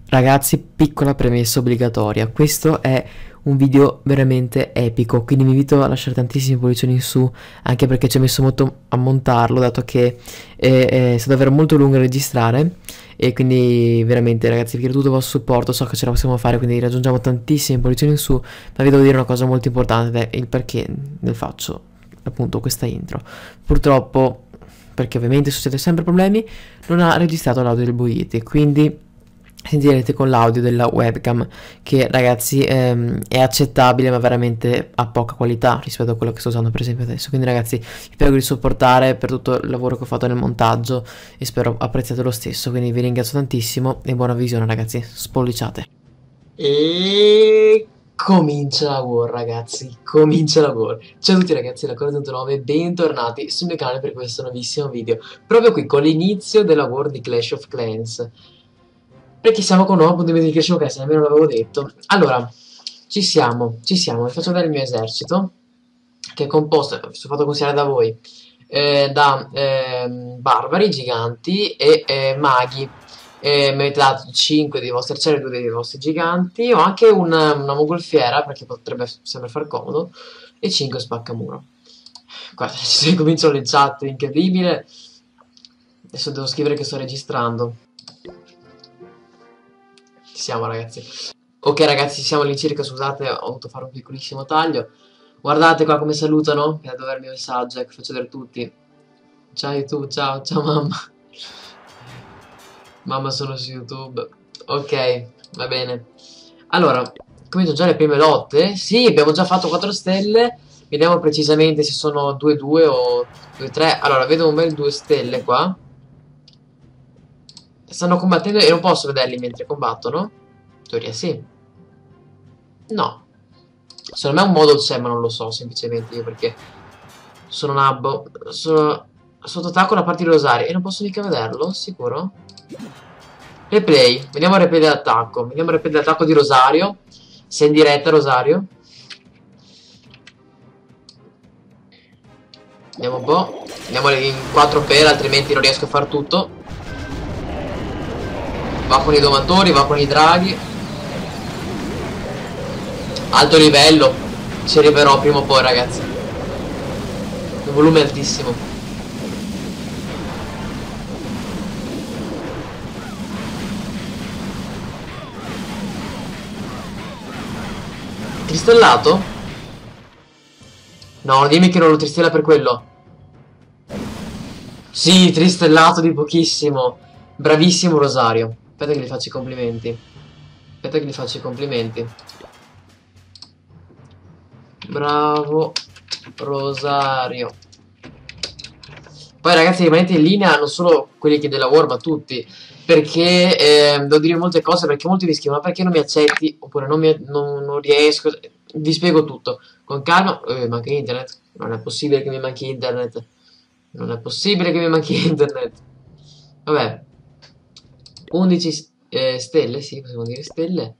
Ragazzi, piccola premessa obbligatoria, questo è un video veramente epico, quindi vi invito a lasciare tantissime pollici in su, anche perché ci ho messo molto a montarlo, dato che è stato davvero molto lungo a registrare, e quindi veramente ragazzi vi chiedo tutto il vostro supporto, so che ce la possiamo fare, quindi raggiungiamo tantissime pollici in su, ma vi devo dire una cosa molto importante, ed è il perché ne faccio appunto questa intro. Purtroppo, perché ovviamente succede sempre problemi, non ha registrato l'audio del Boiti, quindi sentirete con l'audio della webcam che ragazzi è accettabile ma veramente a poca qualità rispetto a quello che sto usando per esempio adesso, quindi ragazzi vi prego di sopportare per tutto il lavoro che ho fatto nel montaggio e spero apprezziate lo stesso, quindi vi ringrazio tantissimo e buona visione ragazzi, spolliciate. E comincia la war ragazzi, comincia la war. Ciao a tutti ragazzi, la Core 109, bentornati sul mio canale per questo nuovissimo video, proprio qui con l'inizio della war di Clash of Clans. Perché siamo con un nuovo appuntamento di Clash of Clans, nemmeno l'avevo detto. Allora, vi faccio vedere il mio esercito, che è composto, sono fatto consigliare da voi, da barbari, giganti e maghi. Mi avete dato 5 dei vostri arcieri e 2 dei vostri giganti. Ho anche una mongolfiera, perché potrebbe sempre far comodo, e 5 spaccamuro. Guarda, se cominciano le chat, incredibile. Adesso devo scrivere che sto registrando. Ci siamo ragazzi. Ok ragazzi, siamo all'incirca, scusate, ho dovuto fare un piccolissimo taglio. Guardate qua come salutano, che devo avere il mio messaggio, che faccio vedere tutti. Ciao YouTube, ciao, ciao mamma. Mamma sono su YouTube. Ok, va bene. Allora, comincio già le prime lotte. Sì, abbiamo già fatto 4 stelle. Vediamo precisamente se sono 2-2 o 2-3. Allora, vedo un bel 2 stelle qua. Stanno combattendo e non posso vederli mentre combattono? In teoria sì. No. Secondo me un modo c'è, ma non lo so, semplicemente io perché sono nabbo. Sono sotto attacco da parte di Rosario e non posso mica vederlo, sicuro? Replay, vediamo il replay dell'attacco. Vediamo il replay dell'attacco di Rosario. Sei in diretta, Rosario? Vediamo un po'. Andiamo in 4 per, altrimenti non riesco a far tutto. Va con i domatori, va con i draghi. Alto livello. Ci arriverò prima o poi ragazzi. Il volume è altissimo. Tristellato? No, dimmi che non lo tristella per quello. Sì, tristellato di pochissimo. Bravissimo Rosario. Aspetta che gli faccio i complimenti. Aspetta che gli faccio i complimenti. Bravo Rosario. Poi ragazzi, rimanete in linea, non solo quelli che della War, ma tutti. Perché devo dire molte cose, perché molti mi scrivono: ma perché non mi accetti? Oppure non riesco. Vi spiego tutto. Con calma. Manca internet. Non è possibile che mi manchi internet. Non è possibile che mi manchi internet. Vabbè. 11 stelle, sì, possiamo dire stelle.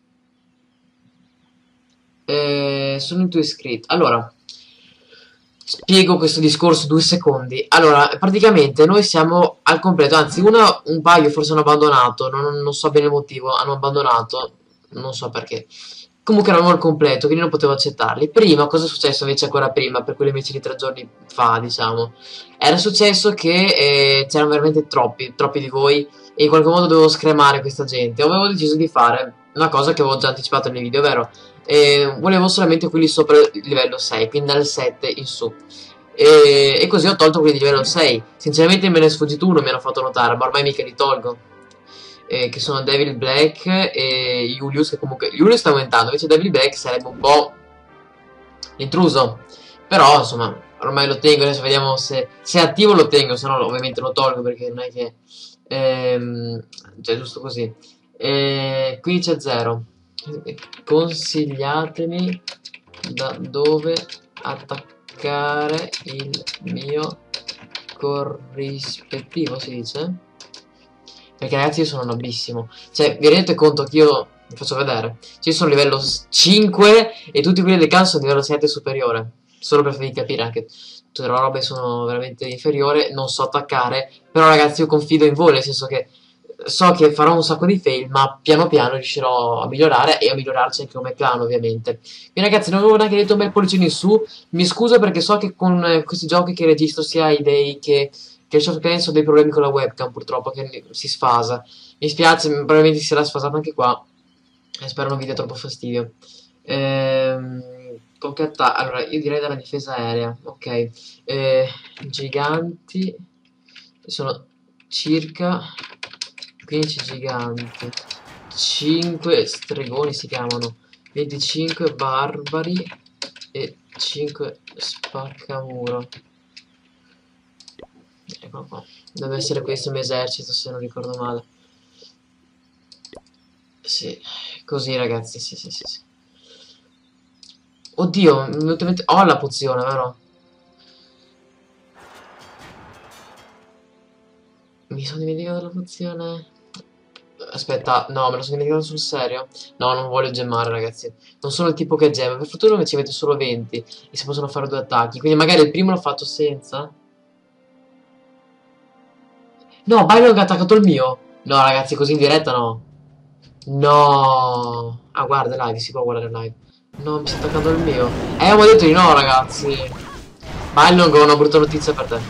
Sono in tuo iscritto. Allora, spiego questo discorso 2 secondi. Allora, praticamente noi siamo al completo, anzi un paio forse hanno abbandonato, non so bene il motivo, hanno abbandonato, non so perché. Comunque eravamo al completo, quindi non potevo accettarli. Prima, cosa è successo invece ancora prima, per quelli invece di 3 giorni fa, diciamo? Era successo che c'erano veramente troppi di voi e in qualche modo dovevo scremare questa gente. Avevo deciso di fare una cosa che avevo già anticipato nei video, ovvero volevo solamente quelli sopra il livello 6, quindi dal 7 in su. E così ho tolto quelli di livello 6. Sinceramente me ne è sfuggito uno, mi hanno fatto notare, ma ormai mica li tolgo. Che sono Devil Black e Julius, che comunque Julius sta aumentando, invece Devil Black sarebbe un po' intruso. Però insomma, ormai lo tengo, adesso vediamo se è attivo lo tengo, se no ovviamente lo tolgo perché non è che... cioè giusto così. Qui c'è 0. Consigliatemi da dove attaccare il mio corrispettivo, si dice? Perché ragazzi io sono nobissimo. Cioè, vi rendete conto che io... Vi faccio vedere. Cioè, io sono livello 5 e tutti quelli del caso sono livello 7 superiore. Solo per farvi capire anche tutte le robe sono veramente inferiore. Non so attaccare. Però ragazzi io confido in voi, nel senso che so che farò un sacco di fail, ma piano piano riuscirò a migliorare e a migliorarci anche come clan, ovviamente. Quindi ragazzi, non avevo neanche detto un bel pollice in su. Mi scuso perché so che con questi giochi che registro sia i day che il software ho dei problemi con la webcam, purtroppo, che si sfasa. Mi spiace, probabilmente si sarà sfasato anche qua. E spero non vi dia troppo fastidio. Allora, io direi dalla difesa aerea, ok. Giganti sono circa 15 giganti, 5 stregoni si chiamano, 25 barbari e 5 spaccamuro. Ecco qua. Deve essere questo il mio esercito, se non ricordo male. Sì, così ragazzi, sì, sì, sì, sì. Oddio, mi è venuto in mente... Ho la pozione, vero? Mi sono dimenticato la pozione. Aspetta, no, me lo sono dimenticato sul serio. No, non voglio gemmare, ragazzi. Non sono il tipo che gemma. Per fortuna mi ci mette solo 20 e si possono fare 2 attacchi. Quindi magari il primo l'ho fatto senza. No, Byron ha attaccato il mio. No, ragazzi, così in diretta no. No. Ah, guarda, live, si può guardare live. No, mi sta attaccando il mio. Avevo detto di no, ragazzi. Byron, ho una brutta notizia per te.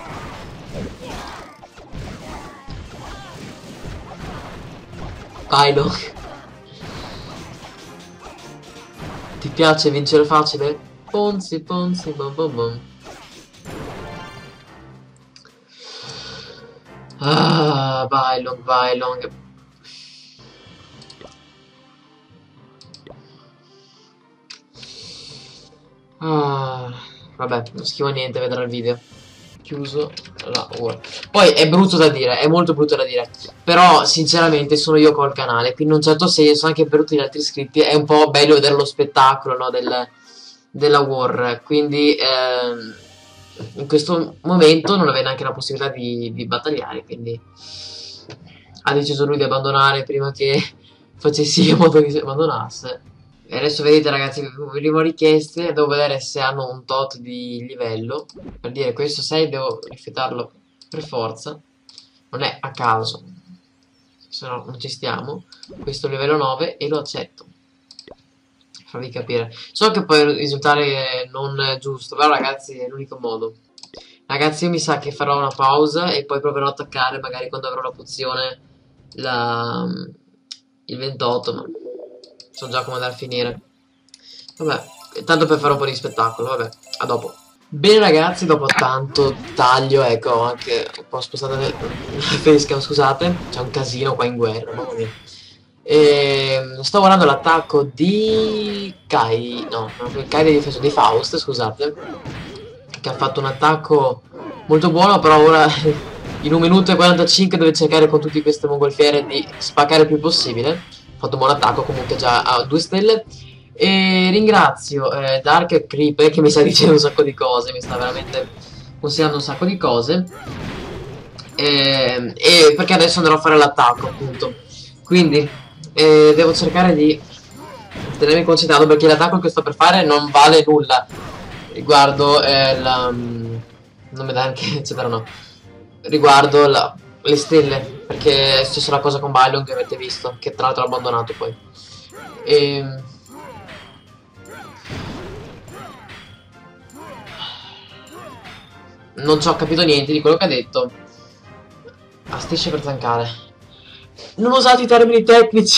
Byron. Ti piace vincere facile? Ponzi, ponzi, bom bom bom. Ah, Bylong, Bylong. Ah, vabbè, non scrivo niente, vedrà il video. Chiuso la Word. Poi è brutto da dire, è molto brutto da dire. Però, sinceramente, sono io col canale. Quindi, in un certo senso, anche per tutti gli altri iscritti, è un po' bello vedere lo spettacolo, no, della War. Quindi, in questo momento non aveva neanche la possibilità di battagliare. Quindi, ha deciso lui di abbandonare prima che facessi in modo che si abbandonasse. E adesso vedete ragazzi, prime richieste, devo vedere se hanno un tot di livello. Per dire questo 6 devo rifiutarlo per forza. Non è a caso, se no non ci stiamo. Questo livello 9 e lo accetto. Farvi capire. So che può risultare non giusto, però ragazzi è l'unico modo. Ragazzi io mi sa che farò una pausa e poi proverò a attaccare magari quando avrò la pozione il 28, ma so già come andare a finire. Vabbè, tanto per fare un po' di spettacolo, vabbè, a dopo. Bene ragazzi, dopo tanto taglio, ecco, anche un po' spostata la facecam, scusate, c'è un casino qua in guerra, mamma mia. Sto guardando l'attacco di Kai, no, non Kai di difesa di Faust, scusate, che ha fatto un attacco molto buono, però ora in 1 minuto e 45 deve cercare con tutte queste mongolfiere di spaccare il più possibile. Ha fatto un buon attacco, comunque già a 2 stelle. E ringrazio Dark Creeper che mi sta dicendo un sacco di cose, mi sta veramente consigliando un sacco di cose. E perché adesso andrò a fare l'attacco, appunto. Quindi devo cercare di tenermi concentrato perché l'attacco che sto per fare non vale nulla riguardo non mi dà anche eccetera no. Riguardo le stelle, perché è stessa la cosa con Bylon che avete visto, che tra l'altro l'ho abbandonato poi. Non ci ho capito niente di quello che ha detto. Ah, strisce per tankare. Non ho usato i termini tecnici.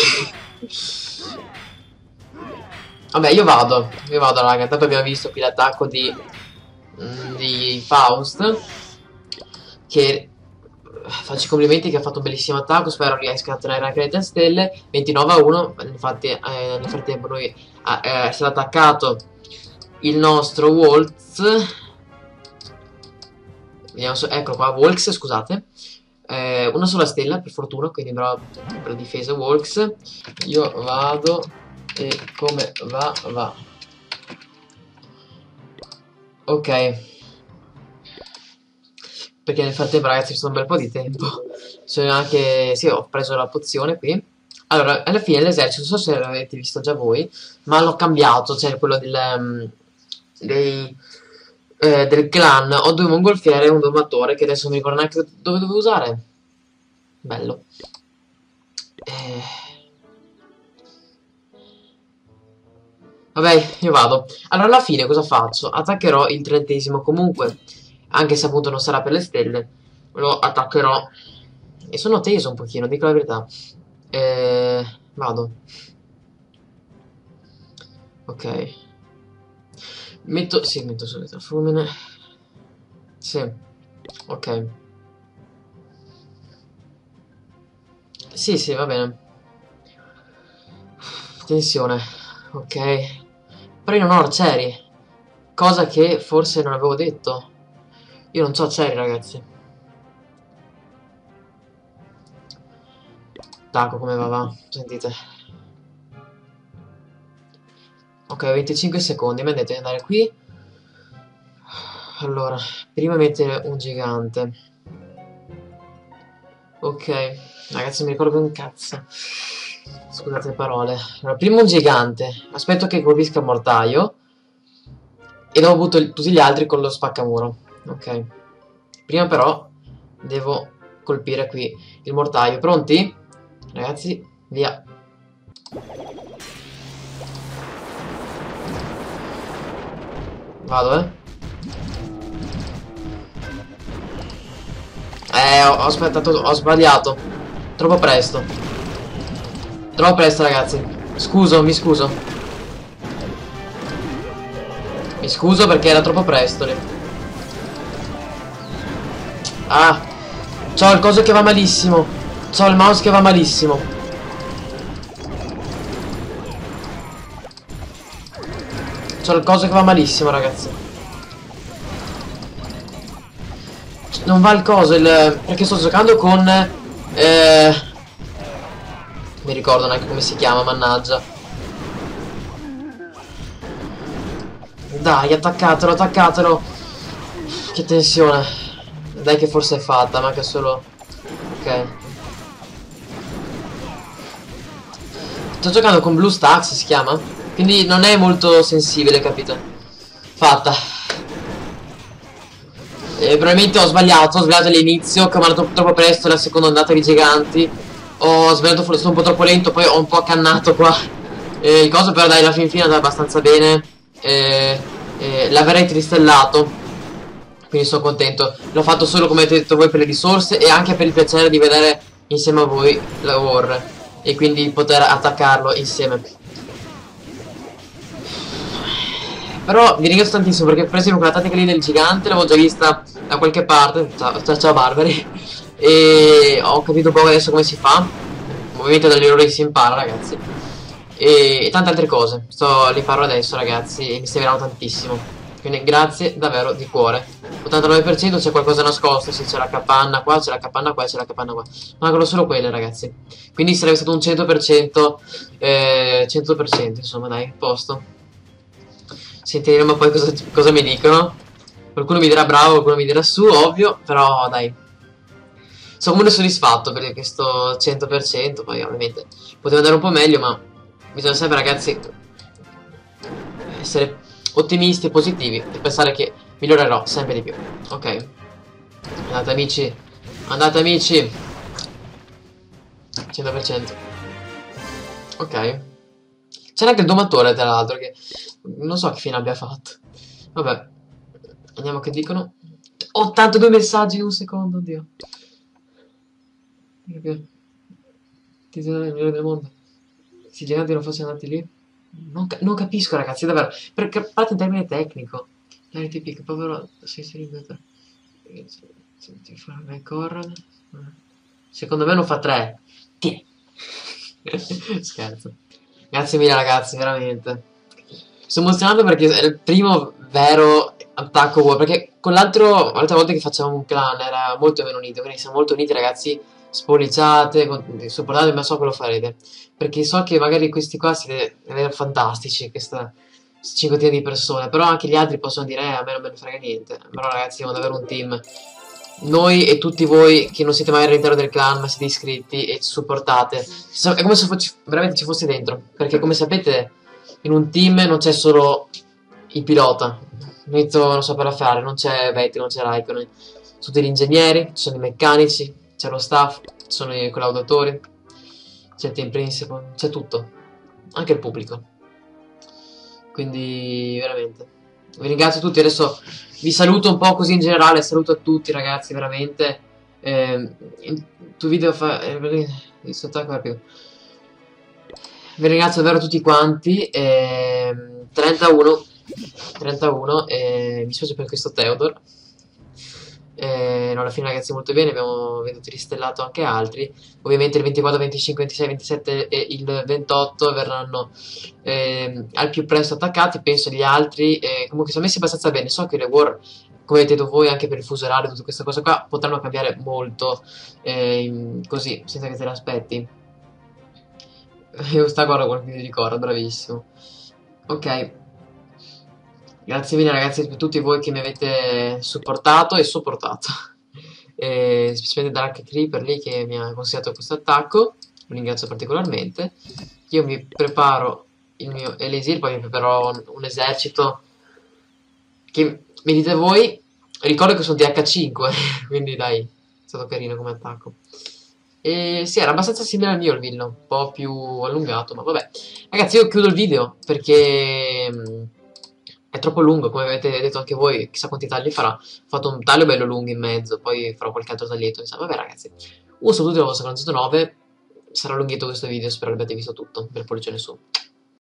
Vabbè, io vado raga, intanto abbiamo visto qui l'attacco di Faust, che faccio i complimenti che ha fatto un bellissimo attacco, spero riesca a tenere anche le 3 stelle, 29-1, infatti nel frattempo noi è stato attaccato il nostro Waltz, vediamo eccolo qua, Waltz, scusate, una sola stella per fortuna, quindi bravo per la difesa Waltz, io vado e come va. Ok, perché nel frattempo ragazzi ci sono un bel po' di tempo. Sono anche... sì, ho preso la pozione qui. Allora, alla fine l'esercito, non so se l'avete visto già voi, ma l'ho cambiato, cioè quello del clan. Ho 2 mongolfiere e un domatore che adesso non mi ricordo neanche dove devo usare. bello. Vabbè, io vado. Allora, alla fine cosa faccio? Attaccherò il 30° comunque, anche se appunto non sarà per le stelle. Lo attaccherò. E sono teso un pochino, dico la verità. Vado. Ok. Sì, metto subito il fulmine. Sì. Ok. Sì, sì, va bene. Tensione. Ok. Però io non ho arcieri. Cosa che forse non avevo detto. Io non so arcieri, ragazzi. Taco come va. Sentite. Ok, 25 secondi. Mi ha detto di andare qui. Allora, prima mettere un gigante. Ok, ragazzi, mi ricordo un cazzo. Scusate le parole. Allora, prima un gigante. Aspetto che colpisca il mortaio. E dopo butto tutti gli altri con lo spaccamuro. Ok. Prima però devo colpire qui il mortaio. Pronti? Ragazzi, via. Vado, eh. Ho aspettato, ho sbagliato. Troppo presto. Troppo presto, ragazzi. Scuso, mi scuso. Mi scuso perché era troppo presto lì. Ah, c'ho il coso che va malissimo. C'ho il mouse che va malissimo. C'ho il coso che va malissimo, ragazzi. Non va il coso, perché sto giocando con... mi ricordo neanche come si chiama, mannaggia. Dai, attaccatelo, attaccatelo. Che tensione. Dai che forse è fatta, manca solo... Ok. Sto giocando con BlueStacks, si chiama? Quindi non è molto sensibile, capite? Fatta. Probabilmente ho sbagliato all'inizio, che ho mandato troppo presto la seconda ondata di giganti. Ho sbagliato, forse sono un po' troppo lento, poi ho un po' accannato qua. Il coso però dai, alla fin fine è andato abbastanza bene. L'avrei tristellato. Quindi sono contento. L'ho fatto solo come avete detto voi per le risorse e anche per il piacere di vedere insieme a voi la War. E quindi poter attaccarlo insieme. Però vi ringrazio tantissimo perché per esempio quella tattica lì del gigante l'avevo già vista da qualche parte. Ciao Barbari. E ho capito un po' adesso come si fa. Ovviamente dagli errori si impara, ragazzi. E tante altre cose. Li farò adesso, ragazzi, e mi serviranno tantissimo. Quindi grazie davvero di cuore. 89% c'è qualcosa nascosto. Sì, c'è la capanna qua, c'è la capanna qua e c'è la capanna qua. Mancano solo quelle, ragazzi. Quindi sarebbe stato un 100%. 100%, insomma, dai, posto. Sentiremo poi cosa mi dicono. Qualcuno mi dirà bravo, qualcuno mi dirà su, ovvio. Però dai, sono comunque soddisfatto per questo 100%. Poi ovviamente poteva andare un po' meglio, ma bisogna sempre, ragazzi, essere ottimisti e positivi e pensare che migliorerò sempre di più. Ok, andate amici, andate amici. 100%. Ok. C'è anche il domatore, tra l'altro, che non so che fine abbia fatto. Vabbè, vediamo che dicono. 82 messaggi in un secondo, oddio. Perché? Ti sei il migliore del mondo. Se i giganti non fossero andati lì? Non capisco, ragazzi, davvero. Perché parte in termine tecnico. Larity Peak, povero... Sei seriamente... Senti, farmi Corran. Secondo me non fa 3. Tiè. Scherzo. Grazie mille, ragazzi, veramente. Sto emozionato perché è il primo vero attacco war. Perché con l'altra volta che facciamo un clan era molto meno unito. Quindi siamo molto uniti, ragazzi. Spolliciate, supportate, ma so che lo farete. Perché so che magari questi qua siete fantastici. Questa cinquantina di persone. Però anche gli altri possono dire, a me non me ne frega niente. Però, ragazzi, devono avere un team. Noi e tutti voi che non siete mai all'interno del clan ma siete iscritti e ci supportate, è come se veramente ci fosse dentro, perché come sapete in un team non c'è solo il pilota, inizio non saperla fare, non c'è Betty, non c'è Raikkonen, sono tutti gli ingegneri, ci sono i meccanici, c'è lo staff, ci sono i collaudatori, c'è il team principal, c'è tutto, anche il pubblico. Quindi veramente vi ringrazio tutti. Adesso vi saluto un po' così in generale, saluto a tutti ragazzi, veramente. Tu video fa... vi ringrazio davvero tutti quanti. 31 31 mi spiace per questo Theodore. No, alla fine ragazzi molto bene, vedo tristellato anche altri. Ovviamente il 24, 25, 26, 27 e il 28 verranno al più presto attaccati. Penso gli altri comunque sono messi abbastanza bene. So che le war, come avete detto voi, anche per il fuso orario, tutte queste cose qua potranno cambiare molto così, senza che te l'aspetti. Io sta guarda quel video di Cora, bravissimo. Ok, grazie mille ragazzi per tutti voi che mi avete supportato e sopportato. E specialmente Dark Creeper lì che mi ha consigliato questo attacco, lo ringrazio particolarmente. Io mi preparo il mio Elisir, poi mi preparerò un esercito che mi dite voi. Ricordo che sono DH5, quindi dai, è stato carino come attacco. E sì, era abbastanza simile al mio il villain, un po' più allungato, ma vabbè. Ragazzi, io chiudo il video perché è troppo lungo, come avete detto anche voi, chissà quanti tagli farà. Ho fatto un taglio bello lungo in mezzo, poi farò qualche altro taglietto. Insomma, vabbè ragazzi, un saluto dalla vostra 9, sarà lunghetto questo video, spero abbiate visto tutto, bel pollicione su.